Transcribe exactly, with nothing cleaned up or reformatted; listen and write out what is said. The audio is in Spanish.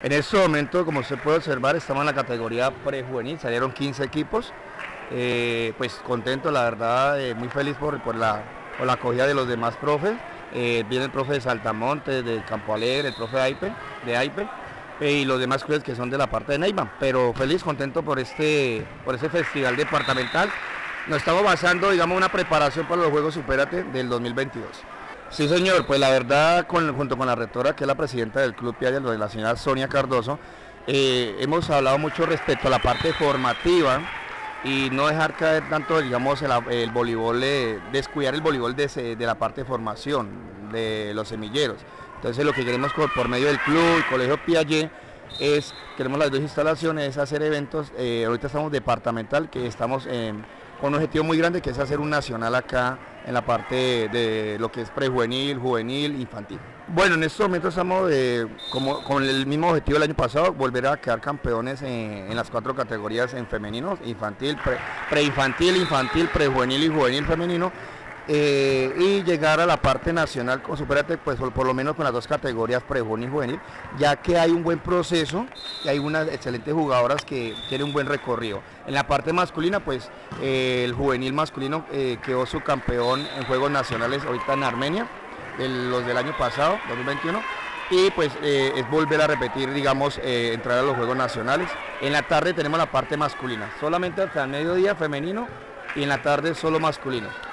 En este momento, como usted puede observar, estamos en la categoría prejuvenil, salieron quince equipos, eh, pues contento, la verdad, eh, muy feliz por, por, la, por la acogida de los demás profes. Eh, viene el profe de Saltamonte, de Campo Alegre, el profe de Aipe, de Aipe eh, y los demás clubes que son de la parte de Neiva, pero feliz, contento por este, por este festival departamental. Nos estamos basando, digamos, una preparación para los Juegos Supérate del dos mil veintidós. Sí, señor, pues la verdad, con, junto con la rectora, que es la presidenta del Club Piaggio, la señora Sonia Cardoso, eh, hemos hablado mucho respecto a la parte formativa y no dejar caer tanto, digamos, el, el voleibol, eh, descuidar el voleibol de, de la parte de formación de los semilleros. Entonces, lo que queremos por, por medio del club, el Colegio Piaggio, es, queremos las dos instalaciones, es hacer eventos, eh, ahorita estamos departamental, que estamos en, con un objetivo muy grande, que es hacer un nacional acá, en la parte de lo que es prejuvenil, juvenil, infantil. Bueno, en estos momentos estamos eh, como, con el mismo objetivo del año pasado, volver a quedar campeones en, en las cuatro categorías en femeninos, infantil, pre, preinfantil, infantil, prejuvenil y juvenil femenino, eh, y llegar a la parte nacional con Supérate, pues por, por lo menos con las dos categorías prejuvenil y juvenil, ya que hay un buen proceso y hay unas excelentes jugadoras que tienen un buen recorrido. En la parte masculina, pues eh, el juvenil masculino eh, quedó subcampeón en Juegos Nacionales ahorita en Armenia, de los del año pasado, dos mil veintiuno, y pues eh, es volver a repetir, digamos, eh, entrar a los Juegos Nacionales. En la tarde tenemos la parte masculina, solamente hasta el mediodía femenino y en la tarde solo masculino.